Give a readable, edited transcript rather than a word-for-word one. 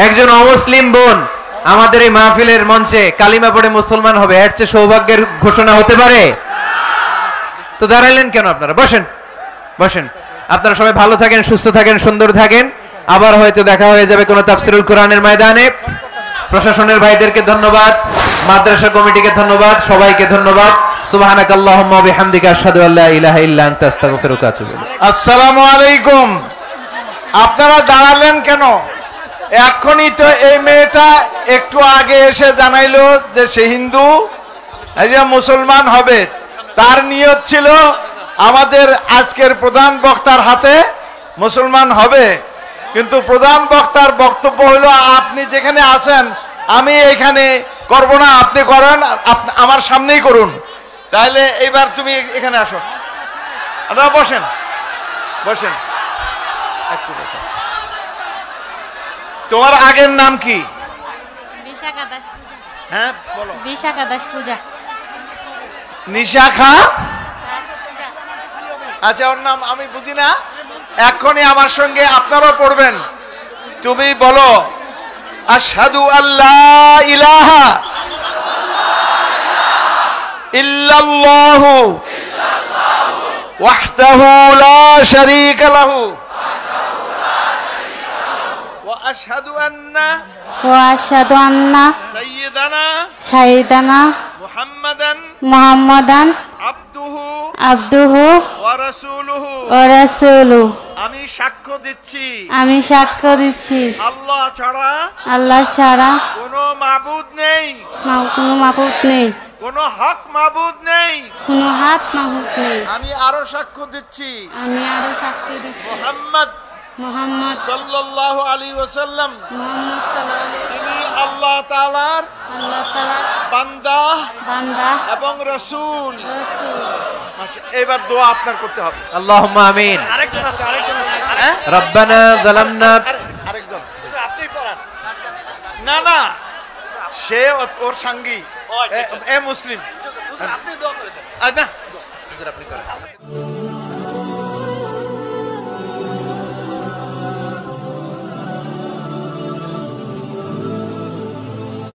একজন অমুসলিম বোন আমাদের এই মাহফিলের মঞ্চে কালিমা পড়ে মুসলমান হবে, এর চেয়ে সৌভাগ্যের ঘোষণা হতে পারে? তো দাঁড়াইলেন কেন? আপনারা বসেন, বসেন। আপনারা সবাই ভালো থাকেন, সুস্থ থাকেন, সুন্দর থাকেন। আবার হয়তো দেখা হয়ে যাবে কোনো তাফসিরুল কোরআনের ময়দানে। প্রশাসনের ভাইদেরকে ধন্যবাদ, মাদ্রাসা কমিটিকে ধন্যবাদ, সবাইকে ধন্যবাদ। সুবহানাকাল্লাহুম্মা ওয়া বিহামদিকা আশহাদু আল্লা ইলাহা ইল্লা আনতা আস্তাগফিরুকা ওয়া আতুবু ইলাইক। আসসালামু আলাইকুম। আপনারা দাঁড়ালেন কেন? এখনই তো এই মেয়েটা একটু আগে এসে জানাইলো যে সে হিন্দু, মুসলমান হবে। তার নিয়ত ছিল আমাদের আজকের প্রধান বক্তার হাতে মুসলমান হবে, কিন্তু প্রধান বক্তার বক্তব্য হলো আপনি যেখানে আছেন আমি এখানে করব না, আপনি করেন, আমার সামনেই করুন। তাহলে এইবার তুমি এখানে আসো, আপনারা বসেন, বসেন, একটু বসেন। তোমার আগের নাম কি? বিশাখা দাস পূজা। হ্যাঁ বলো। বিশাখা দাস পূজা। নিশাখা। আচ্ছা, ওর নাম আমি বুঝি না। এখনই আমার সঙ্গে আপনারাও পড়বেন। তুমি বলো আশহাদু আল্লা ইলাহা ইল্লাল্লাহু ওয়াহদাহু লা শারীকা লাহু ওয়া আশহাদু আন্না সাইয়্যিদানা মুহাম্মাদান আবদুহু ওয়া রাসূলুহু। আমি সাক্ষ্য দিচ্ছি আল্লাহ ছাড়া কোনো মাবুদ নেই, কোনো মাবুদ নেই, কোনো হক মাবুদ নেই। কোনো হাত মাবুদ নেই। আমি আরো সাক্ষ্য দিচ্ছি মুহাম্মদ সাল্লাল্লাহু আলাইহি ওয়াসাল্লাম তিনি আল্লাহ তাআলার বান্দা এবং রাসূল। এবার দোয়া আপনার করতে হবে। আল্লাহুম্মা আমিন। আরেকজন আছে। রব্বানা যালামনা। আরেকজন আপনি পড়ান না, সে ওর সঙ্গী, এ মুসলিম। আপনি দোয়া করে দেন।